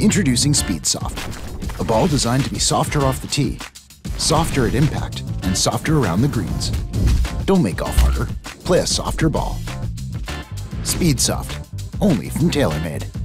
Introducing SpeedSoft, a ball designed to be softer off the tee, softer at impact, and softer around the greens. Don't make golf harder, play a softer ball. SpeedSoft, only from TaylorMade.